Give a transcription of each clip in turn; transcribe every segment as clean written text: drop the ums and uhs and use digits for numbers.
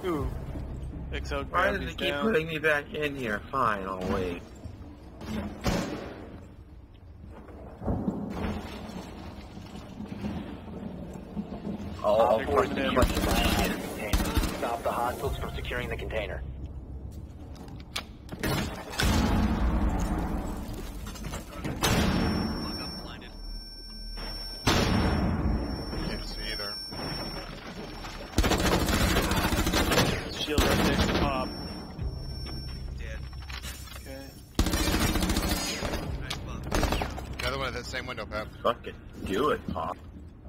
Ooh. XL Why does gravity's it keep down. putting me back in here? Fine, I'll wait. All They're forces coming in. securing the biohazard container. Stop the hostiles from securing the container. I'm blinded. Can't see either. Shield right next to Pop. Dead. Okay. Nice bump. Another one at that same window, Pep. Fucking do it, Pop.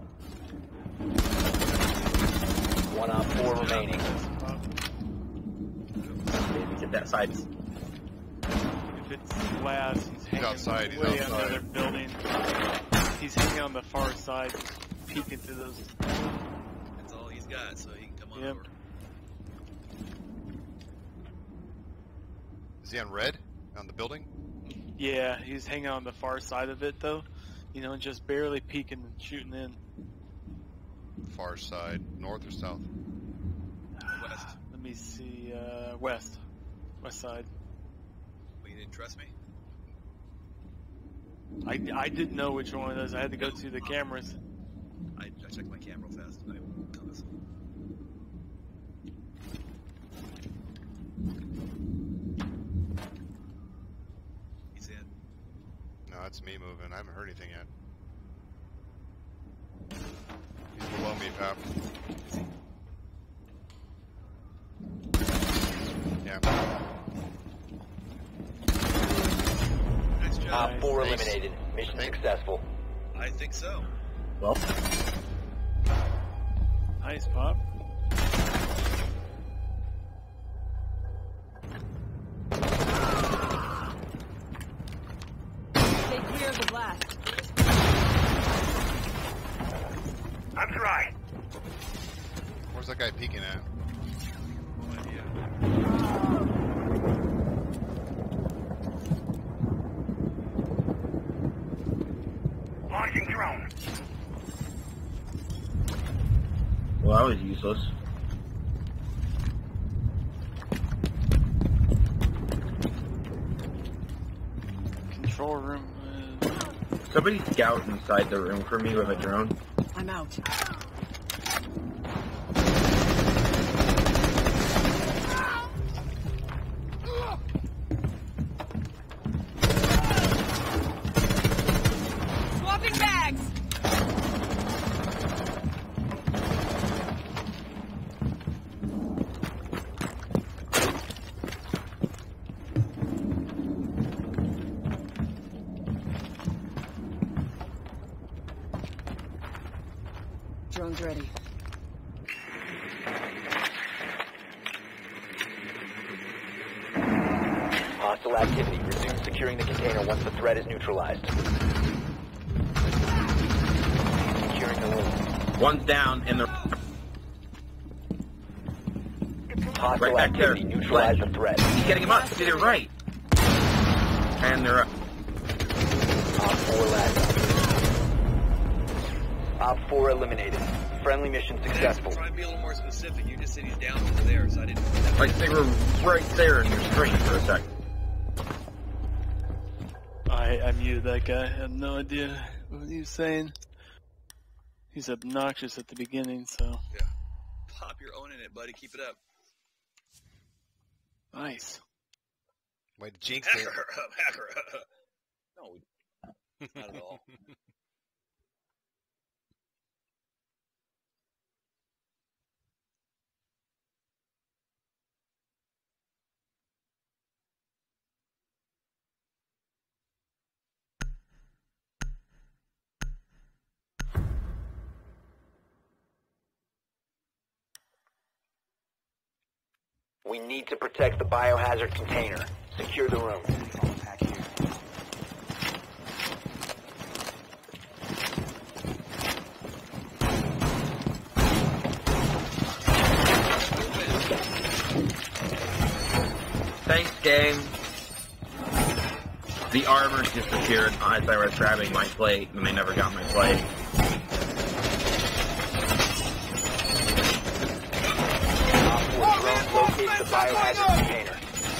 1 op 4 remaining. Pop. Maybe get that side. If it's glass, he's hanging outside, he's way outside. under their building. He's hanging on the far side, peeking through those. That's all he's got, so he can come on Yep. over. Is he on red? On the building? Yeah, he's hanging on the far side of it though. You know, just barely peeking and shooting in. Far side. North or south? West. Let me see, west side. Well, you didn't trust me? I didn't know which one it was. I had to go to the cameras. I checked my camera real fast. I promise. He's in. No, that's me moving. I haven't heard anything yet. He's below me, Pep. Yeah. Nice job. Op 4 Nice. eliminated. Mission Thank- successful. I think so. Well, Nice, Pop. Stay clear of the blast. I'm dry. Where's that guy peeking at? No idea. Launching drone. well, that was useless. Control room. Somebody scout inside the room for me with a drone. I'm out. Swapping bags. Drone's ready. Hostile activity. Resume securing the container once the threat is neutralized. Securing the room. One's down in the Hostile Right back there. activity. Neutralize the threat. He's getting him up to their right. And they're up. Op 4 last. Op 4 eliminated. Friendly mission successful. Try and be a little more specific. You just said he's down over there, so I didn't. Like they were right there in your screen for a second. I muted that guy. I had no idea what he was saying. He's obnoxious at the beginning, so. Yeah. Pop, you're owning it, buddy. Keep it up. Nice. Way to jinx Hacker it. up, hacker up. No, not at all. We need to protect the biohazard container. Secure the room. Thanks, game. The armor disappeared as I was grabbing my plate, and I never got my plate. Op 4 drone biohazard container.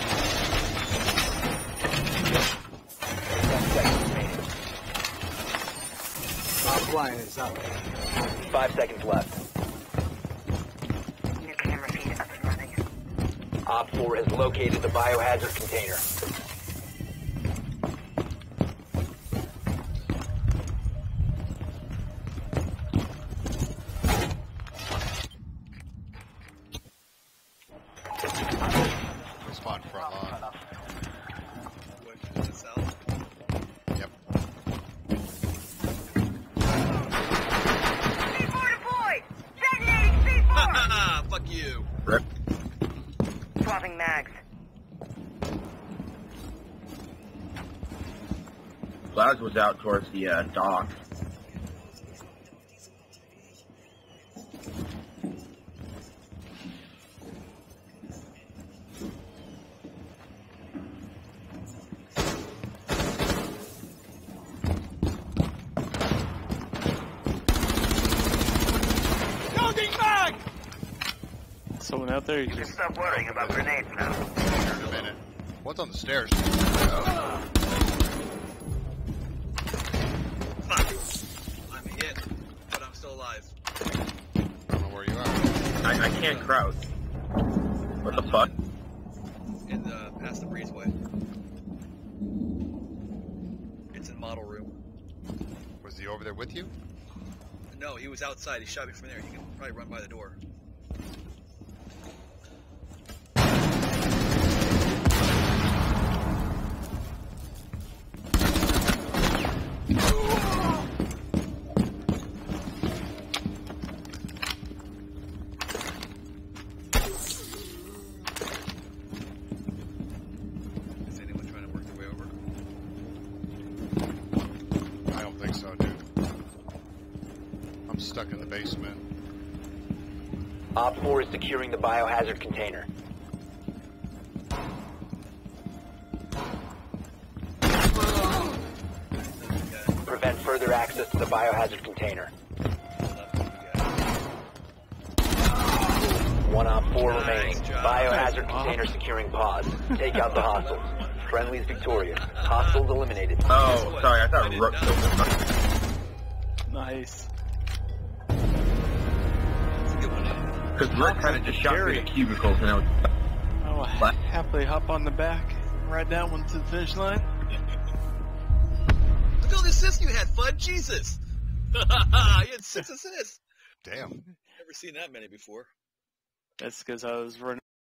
10 seconds remaining. Offline is up. 5 seconds left. New camera feed up and running. Op 4 has located the biohazard container. Respawn front lawn. Wait, to the south. Yep. C4 deployed! Detonating C4! Fuck you. Rip. Swapping mags. Plaz was out towards the dock. Someone out there, you You can just stop worrying about grenades now. Here in a minute. What's on the stairs? Fuck. I'm hit, but I'm still alive. I don't know where you are. I can't crouch. What the fuck? In the past the breezeway. It's in model room. Was he over there with you? No, he was outside. He shot me from there. You can probably run by the door. Is anyone trying to work their way over? I don't think so, dude. I'm stuck in the basement. Op 4 is securing the biohazard container. Prevent further access to the biohazard container. One Op 4 Nice remaining. job. Biohazard container securing pods. Take out the hostiles. Friendly's victorious. Hostiles eliminated. Oh, sorry, I thought did Rook not. killed him. nice. Because Rook kind of just shot through the cubicles and I was... I will What? happily hop on the back and ride that one to the finish line. Look at all the assists you had, Fudd. Jesus. You had 6 assists. Damn. Never seen that many before. That's because I was running